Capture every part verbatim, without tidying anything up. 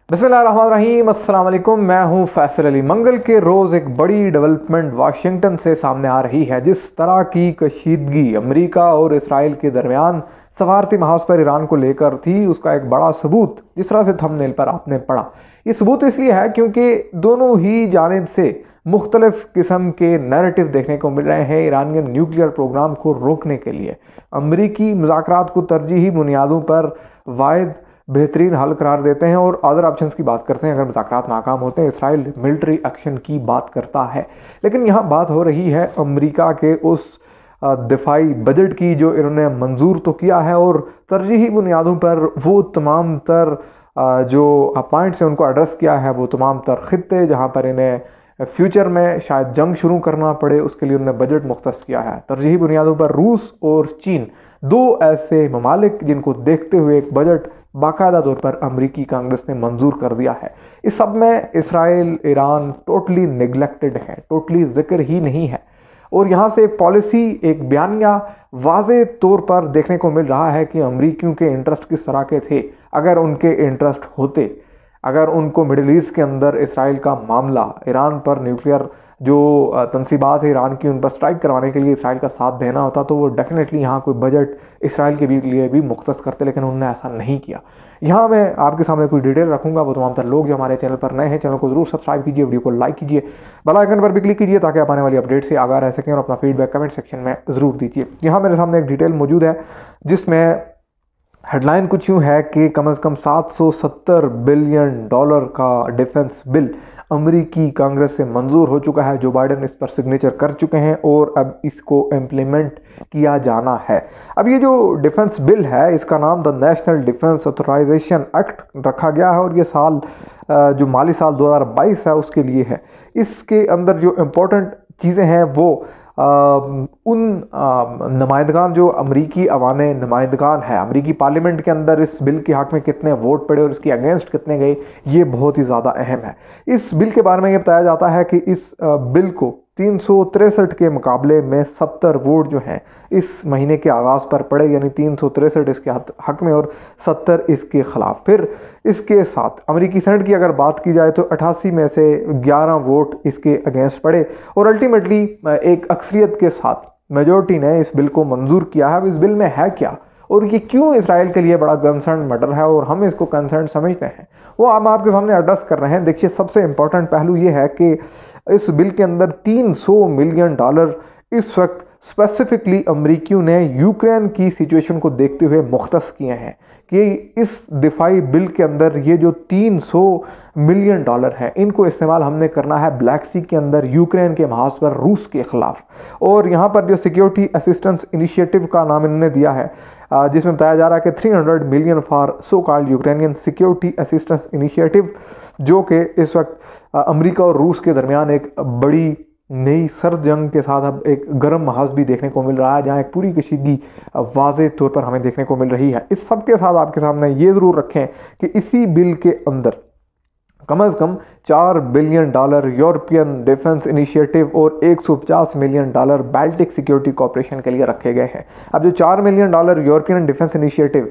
बिस्मिल्लाहिर्रहमानिर्रहीम, अस्सलाम वालेकुम। मैं हूं फैसल अली। मंगल के रोज़ एक बड़ी डेवलपमेंट वाशिंगटन से सामने आ रही है। जिस तरह की कशीदगी अमेरिका और इसराइल के दरमियान सफारती महाज पर ईरान को लेकर थी, उसका एक बड़ा सबूत जिस तरह से थंबनेल पर आपने पढ़ा। ये सबूत इसलिए है क्योंकि दोनों ही जानिब से मुख्तलिफ किस्म के नैरेटिव देखने को मिल रहे हैं ईरानियन न्यूक्लियर प्रोग्राम को रोकने के लिए। अमरीकी मुज़ाकरात को तरजीही बुनियादों पर वायद बेहतरीन हल करार देते हैं और अदर ऑप्शंस की बात करते हैं। अगर मुज़ाकरात नाकाम होते हैं, इसराइल मिलिट्री एक्शन की बात करता है। लेकिन यहाँ बात हो रही है अमेरिका के उस दिफाई बजट की जो इन्होंने मंजूर तो किया है और तरजीही बुनियादों पर वो तमाम तर जो पॉइंट्स हैं उनको एड्रेस किया है। वो तमाम तर खित्ते जहाँ पर इन्हें फ्यूचर में शायद जंग शुरू करना पड़े, उसके लिए उन्होंने बजट मुख्तस किया है। तरजीही बुनियादों पर रूस और चीन दो ऐसे ममालिक जिनको देखते हुए एक बजट बाकायदा तौर पर अमरीकी कांग्रेस ने मंजूर कर दिया है। इस सब में इसराइल, ईरान टोटली निगलेक्टेड है, टोटली जिक्र ही नहीं है। और यहाँ से एक पॉलिसी, एक बयानिया वाज़े तौर पर देखने को मिल रहा है कि अमरीकियों के इंटरेस्ट किस तरह के थे। अगर उनके इंटरेस्ट होते, अगर उनको मिडिल ईस्ट के अंदर इसराइल का मामला, ईरान पर न्यूक्लियर जो तनसीबात है ईरान की, उन पर स्ट्राइक करवाने के लिए इसराइल का साथ देना होता, तो वो डेफिनेटली यहाँ कोई बजट इसराइल के भी लिए भी मुख्तस करते। लेकिन उन्होंने ऐसा नहीं किया। यहाँ मैं आपके सामने कोई डिटेल रखूंगा। वो तमाम तर लोग जो हमारे चैनल पर नए हैं, चैनल को जरूर सब्सक्राइब कीजिए, वीडियो को लाइक कीजिए, बेल आइकन पर भी क्लिक कीजिए ताकि आप आने वाली अपडेट से आगाह रह सकें और अपना फीडबैक कमेंट सेक्शन में ज़रूर दीजिए। यहाँ मेरे सामने एक डिटेल मौजूद है जिसमें हेडलाइन कुछ यूँ है कि कम अज़ कम सात सौ सत्तर बिलियन डॉलर का डिफेंस बिल अमेरिकी कांग्रेस से मंजूर हो चुका है। जो बाइडेन इस पर सिग्नेचर कर चुके हैं और अब इसको इम्प्लीमेंट किया जाना है। अब ये जो डिफेंस बिल है, इसका नाम the national defence authorisation act रखा गया है और ये साल जो माली साल दो हज़ार बाईस है उसके लिए है। इसके अंदर जो इम्पोर्टेंट चीज़ें हैं वो आ, उन नुमाइंदगान जो अमरीकी अवाने नुमाइंदगान है, अमरीकी पार्लियामेंट के अंदर इस बिल के हक़ में कितने वोट पड़े और इसके अगेंस्ट कितने गए, ये बहुत ही ज़्यादा अहम है। इस बिल के बारे में ये बताया जाता है कि इस बिल को तीन सौ तिरसठ के मुकाबले में सत्तर वोट जो हैं इस महीने के आगाज़ पर पड़े, यानी तीन सौ तिरसठ इसके हक़ में और सत्तर इसके ख़िलाफ़। फिर इसके साथ अमेरिकी सेनेट की अगर बात की जाए तो अठासी में से ग्यारह वोट इसके अगेंस्ट पड़े और अल्टीमेटली एक अक्सरियत के साथ मेजॉरिटी ने इस बिल को मंजूर किया है। अब इस बिल में है क्या और ये क्यों इसराइल के लिए बड़ा कंसर्न मैटर है और हम इसको कंसर्न समझते हैं, वो हम आपके सामने एड्रेस कर रहे हैं। देखिए, सबसे इंपॉर्टेंट पहलू ये है कि इस बिल के अंदर तीन सौ मिलियन डॉलर इस वक्त स्पेसिफिकली अमरीकियों ने यूक्रेन की सिचुएशन को देखते हुए मुख्तस किए हैं कि इस दिफाई बिल के अंदर ये जो तीन सौ मिलियन डॉलर है इनको इस्तेमाल हमने करना है ब्लैक सी के अंदर यूक्रेन के महाज पर रूस के खिलाफ। और यहाँ पर जो सिक्योरिटी असिस्टेंस इनिशिएटिव का नाम इन्होंने दिया है, जिसमें बताया जा रहा है कि तीन सौ million for so called Ukrainian security assistance initiative, जो कि इस वक्त अमेरिका और रूस के दरमियान एक बड़ी नई सर्द जंग के साथ अब एक गर्म महाज भी देखने को मिल रहा है, जहां एक पूरी कशीदगी वाज़े तौर पर हमें देखने को मिल रही है। इस सब के साथ आपके सामने ये ज़रूर रखें कि इसी बिल के अंदर कम अज़ कम चार billion dollar European defence initiative और एक सौ पचास million dollar Baltic security cooperation के लिए रखे गए हैं। अब जो चार million dollar European defence initiative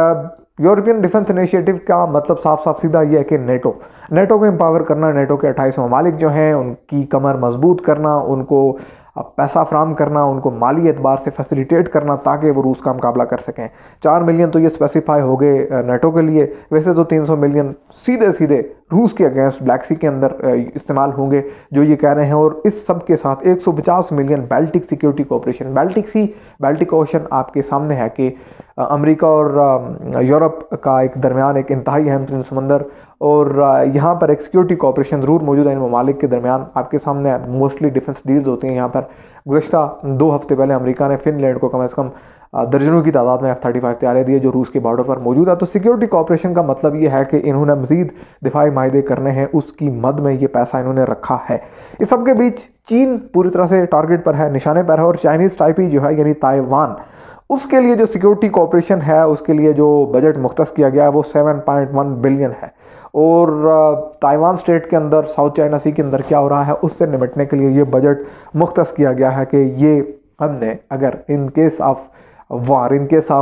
European defence initiative का मतलब साफ साफ सीधा ये है कि नेटो नेटो को एम्पावर करना, नेटो के अट्ठाईस ममालिक जो हैं उनकी कमर मजबूत करना, उनको पैसा फ्राहम करना, उनको माली एतबार से फैसिलिटेट करना ताकि वो रूस का मुकाबला कर सकें। चार मिलियन तो ये स्पेसिफाई हो गए नेटो के लिए। वैसे तो तीन सौ मिलियन सीधे सीधे रूस के अगेंस्ट ब्लैक सी के अंदर इस्तेमाल होंगे जो ये कह रहे हैं। और इस सब के साथ एक सौ पचास million Baltic security cooperation. Baltic sea Baltic ocean आपके सामने है कि अमेरिका और यूरोप का एक दरमियान एक इंतहाई अहम तरीन समंदर, और यहाँ पर एक सिक्योरिटी कॉपरेशन ज़रूर मौजूद है इन ममालिक के दरमियान। आपके सामने मोस्टली डिफेंस डील्स होती हैं यहाँ पर। गुज़श्ता दो हफ्ते पहले अमेरिका ने फिनलैंड को कम अज़ कम दर्जनों की तादाद में एफ थर्टी फाइव तैयारे दिए जो रूस के बॉर्डर पर मौजूद है। तो सिक्योरिटी कॉपरेशन का मतलब ये है कि इन्होंने मज़ीद दिफाई माहिदे करने हैं, उसकी मद में ये पैसा इन्होंने रखा है। इस सब के बीच चीन पूरी तरह से टारगेट पर है, निशाने पर है, और चाइनीज़ टाइपी जो है यानी ताइवान, उसके लिए जो सिक्योरिटी कॉपरेशन है उसके लिए जो बजट मुख्तस किया गया है वो सेवन पॉइंट वन बिलियन है। और ताइवान स्टेट के अंदर, साउथ चाइना सी के अंदर क्या हो रहा है उससे निपटने के लिए ये बजट मुख्तस किया गया है कि ये हमने अगर in case of war, in case of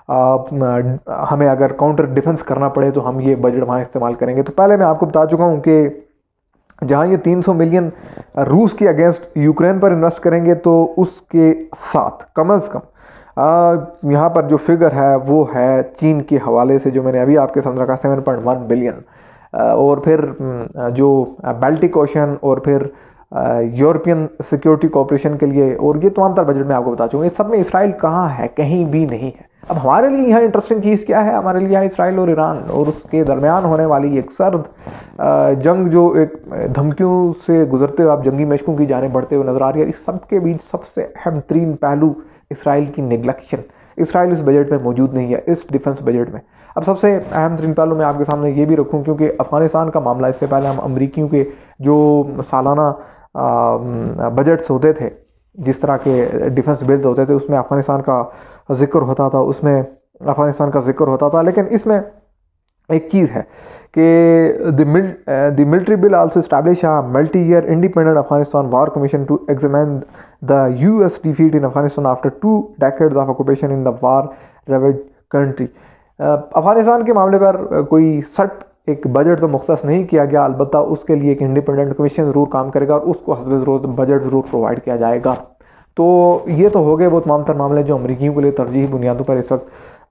uh, हमें अगर काउंटर डिफेंस करना पड़े तो हम ये बजट वहाँ इस्तेमाल करेंगे। तो पहले मैं आपको बता चुका हूँ कि जहाँ ये तीन सौ मिलियन रूस के अगेंस्ट यूक्रेन पर इन्वेस्ट करेंगे तो उसके साथ कम अज़ कम यहाँ पर जो फिगर है वो है चीन के हवाले से, जो मैंने अभी आपके सामने रखा सेवन पॉइंट वन बिलियन। और फिर जो बाल्टिक ओशन और फिर यूरोपियन सिक्योरिटी कोऑपरेशन के लिए, और ये तमाम तर बजट में आपको बता चुका हूँ। इस सब में इसराइल कहाँ है? कहीं भी नहीं है। अब हमारे लिए यहाँ इंटरेस्टिंग चीज़ क्या है? हमारे लिए यहाँ इसराइल और ईरान और उसके दरमियान होने वाली एक सर्द जंग, जो एक धमकियों से गुजरते हुए आप जंगी मशकों की जाने बढ़ते हुए नजर आ रही है। इस सब के बीच सबसे अहम तरीन पहलू इसराइल की निगलेक्शन। इसराइल इस बजट में मौजूद नहीं है, इस डिफेंस बजट में। अब सबसे अहम तरीन पहलू मैं आपके सामने ये भी रखूँ, क्योंकि अफगानिस्तान का मामला, इससे पहले हम अमरीकियों के जो सालाना बजट्स होते थे, जिस तरह के डिफेंस बिल्स होते थे, उसमें अफगानिस्तान का जिक्र होता था उसमें अफगानिस्तान का जिक्र होता था। लेकिन इसमें एक चीज़ है कि the military bill also establish a multi year independent Afghanistan war commission to examine the US defeat in Afghanistan after two decades of occupation in the war ravaged country. Afghanistan के मामले पर कोई सट एक बजट तो मुख्तस नहीं किया गया, अलबत्ता उसके लिए एक इंडिपेंडेंट कमीशन ज़रूर काम करेगा और उसको हस्बे ज़रूरत बजट ज़रूर प्रोवाइड किया जाएगा। तो ये तो हो गए वो तमाम तर मामले जो अमरीकियों के लिए तरजीही बुनियादों पर इस वक्त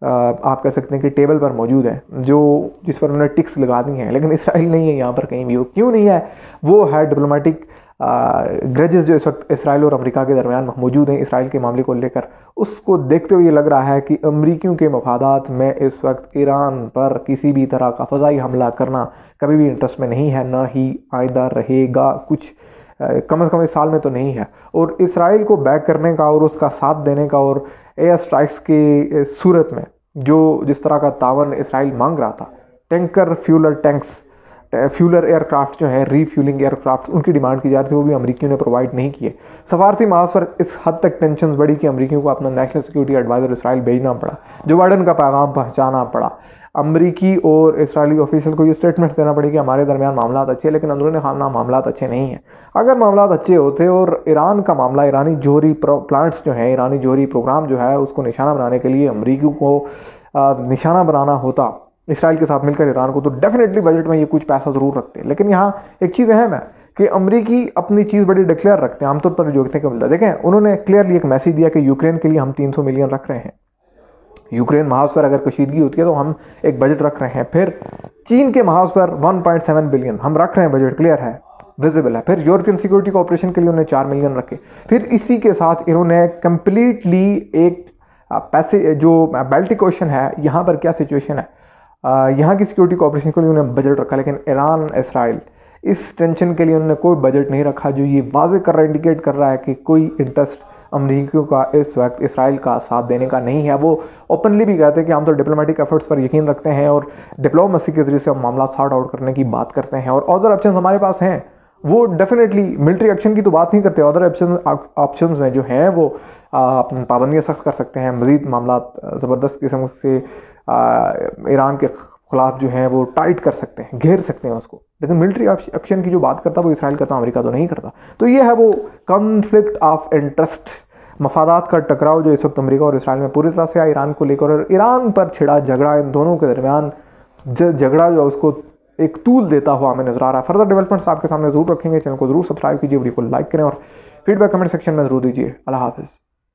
आप कह सकते हैं कि टेबल पर मौजूद है, जो जिस पर उन्होंने टिक्स लगा दी हैं। लेकिन इसराइल नहीं है यहाँ पर कहीं भी। वो क्यों नहीं है? वो है डिप्लोमेटिक ग्रजेस जो इस वक्त इसराइल और अमेरिका के दरमियान मौजूद हैं इसराइल के मामले को लेकर। उसको देखते हुए लग रहा है कि अमरीकियों के मफादात में इस वक्त ईरान पर किसी भी तरह का फ़ज़ाई हमला करना कभी भी इंटरेस्ट में नहीं है, ना ही आइंदा रहेगा। कुछ कम से कम इस साल में तो नहीं है। और इसराइल को बैक करने का और उसका साथ देने का और एयर स्ट्राइक्स की सूरत में जो जिस तरह का तावन इसराइल मांग रहा था, tanker fueler tanks fueler aircraft जो है, रीफ्यूलिंग एयरक्राफ्ट, उनकी डिमांड की जा रही थी, वो भी अमरीकियों ने प्रोवाइड नहीं किए। सफारती महाज पर इस हद तक टेंशन बढ़ी कि अमरीकियों को अपना नेशनल सिक्योरिटी एडवाइजर इसराइल भेजना पड़ा, जो बाइडन का पैगाम पहुंचाना पड़ा। अमरीकी और इसराइली ऑफिशियल को ये स्टेटमेंट देना पड़े कि हमारे दरमियान मामला अच्छे हैं, लेकिन अंदरूनी खाना मामला अच्छे नहीं हैं। अगर मामला अच्छे होते और ईरान का मामला, ईरानी जोहरी प्लांट्स जो हैं, ईरानी जोहरी प्रोग्राम जो है, उसको निशाना बनाने के लिए अमरीकियों को निशाना बनाना होता इसराइल के साथ मिलकर ईरान को, तो डेफिनेटली बजट में ये कुछ पैसा ज़रूर रखते हैं। लेकिन यहाँ एक चीज़ अहम है कि अमरीकी अपनी चीज़ बड़ी डिक्लेयर रखते हैं, आमतौर पर जो देखने को मिलता है। देखें, उन्होंने क्लियरली एक मैसेज दिया कि यूक्रेन के लिए हम तीन सौ मिलियन रख रहे हैं। यूक्रेन महाज पर अगर कशीदगी होती है तो हम एक बजट रख रहे हैं। फिर चीन के महाज पर वन पॉइंट सेवन बिलियन हम रख रहे हैं, बजट क्लियर है, विजिबल है। फिर यूरोपियन सिक्योरिटी कोऑपरेशन के लिए उन्होंने चार मिलियन रखे। फिर इसी के साथ इन्होंने कंप्लीटली एक पैसे जो बाल्टिक ओशन है, यहाँ पर क्या सिचुएशन है, यहाँ की सिक्योरिटी कोऑपरेशन के लिए उन्होंने बजट रखा। लेकिन ईरान इसराइल इस टेंशन के लिए उन्होंने कोई बजट नहीं रखा, जो ये वाजे कर रहा है, इंडिकेट कर रहा है कि कोई इंटरेस्ट अमरीकियों का इस वक्त इसराइल का साथ देने का नहीं है। वो ओपनली भी कहते हैं कि हम तो डिप्लोमेटिक एफर्ट्स पर यकीन रखते हैं और डिप्लोमेसी के जरिए से हम मामला सॉर्ट आउट करने की बात करते हैं, और अदर ऑप्शन हमारे पास हैं। वो डेफिनेटली मिलिट्री एक्शन की तो बात नहीं करते, अदर ऑप्शन ऑप्शंस में जो हैं वो पाबंदियाँ सख्त कर सकते हैं, मज़ीद मामला ज़बरदस्त किस्म से ईरान के खिलाफ जो हैं वो टाइट कर सकते हैं, घेर सकते हैं उसको। लेकिन मिलिट्री एक्शन की जो बात करता है वो इसराइल करता, अमेरिका तो नहीं करता। तो ये है वो कॉन्फ्लिक्ट ऑफ इंटरेस्ट, मफादात का टकराव जो इस वक्त अमेरिका और इसराइल में पूरी तरह से ईरान को लेकर, और ईरान पर छिड़ा झगड़ा इन दोनों के दरमियान झगड़ा जो उसको एक तूल देता हुआ हमें नजर आ रहा है। फर्दर डेवलपमेंट्स आपके सामने जरूर रखेंगे। चैनल को जरूर सब्सक्राइब कीजिए, वीडियो को लाइक करें और फीडबैक कमेंट सेक्शन में जरूर दीजिए। अल्लाह हाफिज़।